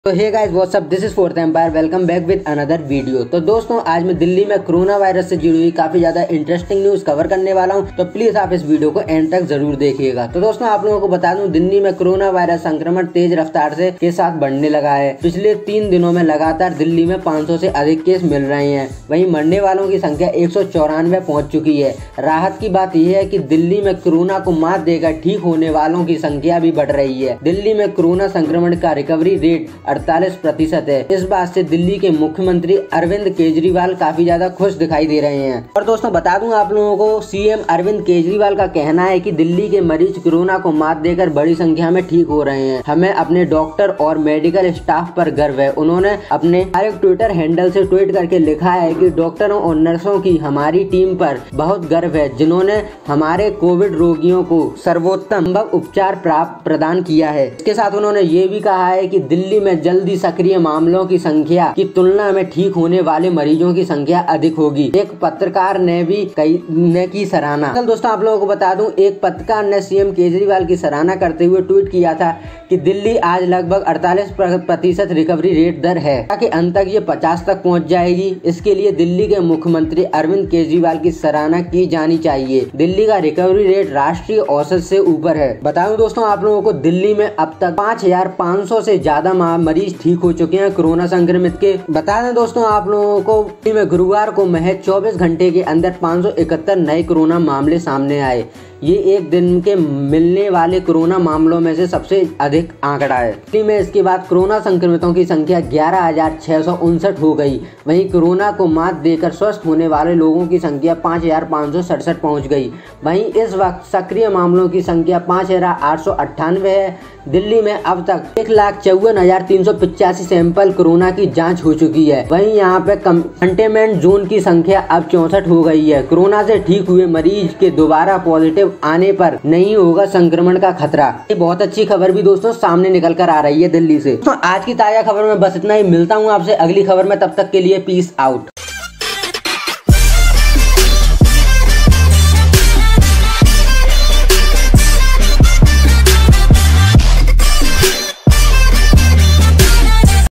तो hey guys what's up, this is fourth empire. Welcome back with another video. तो दोस्तों आज मैं दिल्ली में कोरोना वायरस से जुड़ी हुई काफी ज्यादा इंटरेस्टिंग न्यूज कवर करने वाला हूं, तो प्लीज आप इस वीडियो को एंड तक जरूर देखिएगा। तो दोस्तों आप लोगों को बता दूं, दिल्ली में कोरोना वायरस संक्रमण तेज रफ्तार से के साथ बढ़ने लगा है। पिछले 3 दिनों में लगातार दिल्ली में 500 से अधिक केस मिल रहे हैं। वहीं मरने वालों की संख्या 194 पहुंच चुकी है। राहत की बात यह है कि दिल्ली में कोरोना को मात देकर ठीक होने वालों की संख्या भी बढ़ रही है। दिल्ली में कोरोना संक्रमण का रिकवरी रेट 48% है। इस बात से दिल्ली के मुख्यमंत्री अरविंद केजरीवाल काफी ज्यादा खुश दिखाई दे रहे हैं। और दोस्तों बता दूं आप लोगों को, सीएम अरविंद केजरीवाल का कहना है कि दिल्ली के मरीज कोरोना को मात देकर बड़ी संख्या में ठीक हो रहे हैं। हमें अपने डॉक्टर और मेडिकल स्टाफ पर गर्व है। उन्होंने अपने एक ट्विटर हैंडल से ट्वीट करके लिखा है कि डॉक्टरों और नर्सों की हमारी टीम पर बहुत गर्व है, जिन्होंने हमारे कोविड रोगियों को सर्वोत्तम संभव उपचार प्रदान किया है। इसके साथ उन्होंने ये भी कहा है कि दिल्ली में जल्दी सक्रिय मामलों की संख्या की तुलना में ठीक होने वाले मरीजों की संख्या अधिक होगी। एक पत्रकार ने भी की सराहना। दोस्तों आप लोगों को बता दूं, एक पत्रकार ने सीएम केजरीवाल की सराहना करते हुए ट्वीट किया था कि दिल्ली आज लगभग 48% रिकवरी रेट दर है, ताकि अंत तक ये 50 तक पहुंच जाएगी। इसके लिए दिल्ली के मुख्यमंत्री अरविंद केजरीवाल की सराहना की जानी चाहिए। दिल्ली का रिकवरी रेट राष्ट्रीय औसत से ऊपर है। बताऊं दोस्तों आप लोगों को, दिल्ली में अब तक 5500 से ज्यादा मरीज ठीक हो चुके हैं कोरोना संक्रमित के। बता दें दोस्तों आप लोगों को, दिल्ली में गुरुवार को महज 24 घंटे के अंदर 571 नए कोरोना मामले सामने आए। ये एक दिन के मिलने वाले कोरोना मामलों में से सबसे अधिक आंकड़ा है। दिल्ली में इसके बाद कोरोना संक्रमितों की संख्या 11,659 हो गई। वहीं कोरोना को मात देकर स्वस्थ होने वाले लोगों की संख्या 5,567 पहुंच गई। वहीं इस वक्त सक्रिय मामलों की संख्या 5,898 है। दिल्ली में अब तक 1,54,385 सैंपल कोरोना की जांच हो चुकी है। वहीं यहाँ पे कंटेनमेंट जोन की संख्या अब 64 हो गई है। कोरोना से ठीक हुए मरीज के दोबारा पॉजिटिव आने पर नहीं होगा संक्रमण का खतरा। ये बहुत अच्छी खबर भी दोस्तों सामने निकल कर आ रही है दिल्ली से। तो आज की ताजा खबर में बस इतना ही। मिलता हूँ आपसे अगली खबर में, तब तक के लिए पीस आउट।